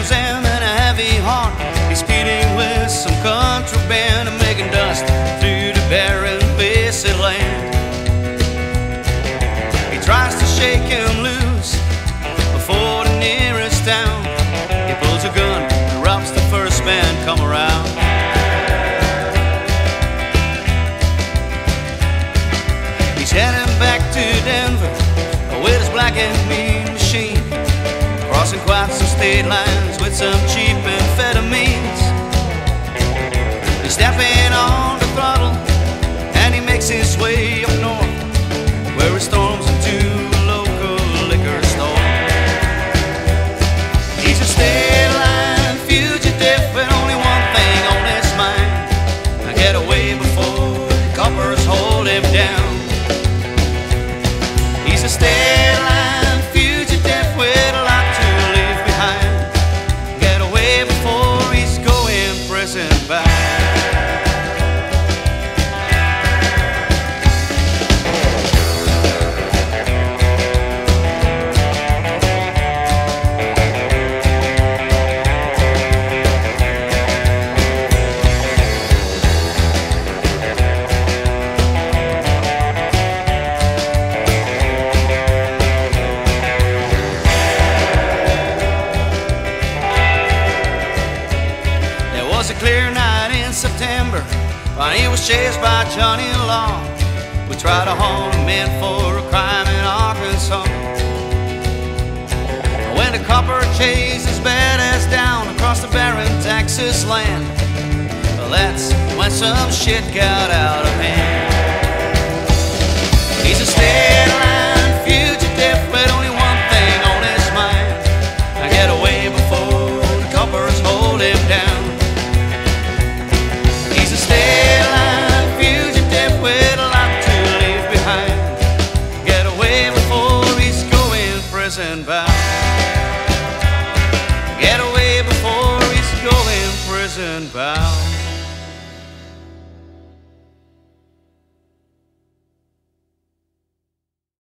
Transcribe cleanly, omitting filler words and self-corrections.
lives in a heavy heart. He's speeding with some contraband and making dust through the barren wasteland. He tries to shake him loose before the nearest town. He pulls a gun and robs the first man come around. He's heading back to Denver with his black and mean machine, crossing quite some state lines with some cheap amphetamines. He's stepping on the throttle and he makes his way up north, where he storms into a local liquor store. He's a state line fugitive with only one thing on his mind: get away before the coppers hold him down. He's a state line fugitive with a lot to leave behind. Get away before he's going prison bound. It was a clear night in September when he was chased by Johnny Law. We tried to haul him in for a crime in Arkansas. When the copper chased his badass down across the barren Texas land, well, that's when some shit got out of hand. He's a state line fugitive with only one thing on his mind: get away before the coppers hold him down. Bound. Get away before he's going prison bound.